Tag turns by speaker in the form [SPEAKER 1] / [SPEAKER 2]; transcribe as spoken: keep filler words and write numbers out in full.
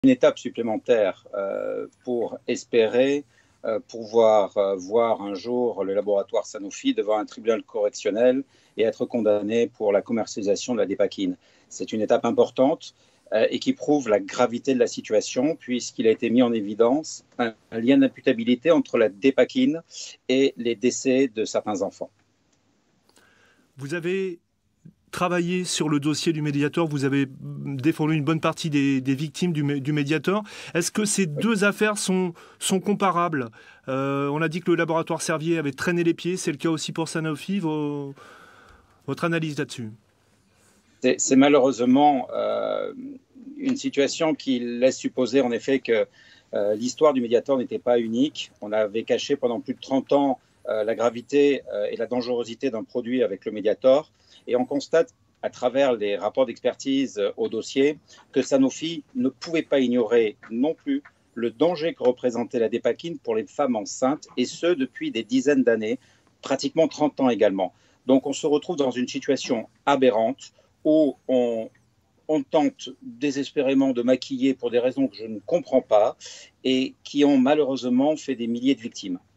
[SPEAKER 1] une étape supplémentaire euh, pour espérer euh, pouvoir euh, voir un jour le laboratoire Sanofi devant un tribunal correctionnel et être condamné pour la commercialisation de la dépakine. C'est une étape importante euh, et qui prouve la gravité de la situation, puisqu'il a été mis en évidence un, un lien d'imputabilité entre la dépakine et les décès de certains enfants.
[SPEAKER 2] Vous avez travaillé sur le dossier du Mediator, vous avez défendu une bonne partie des, des victimes du, du Mediator. Est-ce que ces
[SPEAKER 1] Oui.
[SPEAKER 2] deux affaires sont, sont comparables? euh, On a dit que le laboratoire Servier avait traîné les pieds, c'est le cas aussi pour Sanofi. Vos, votre analyse là-dessus?
[SPEAKER 1] C'est malheureusement euh, une situation qui laisse supposer en effet que euh, l'histoire du Mediator n'était pas unique. On avait caché pendant plus de trente ans euh, la gravité euh, et la dangerosité d'un produit avec le Mediator. Et on constate à travers les rapports d'expertise au dossier que Sanofi ne pouvait pas ignorer non plus le danger que représentait la dépakine pour les femmes enceintes, et ce depuis des dizaines d'années, pratiquement trente ans également. Donc on se retrouve dans une situation aberrante où on, on tente désespérément de maquiller pour des raisons que je ne comprends pas et qui ont malheureusement fait des milliers de victimes.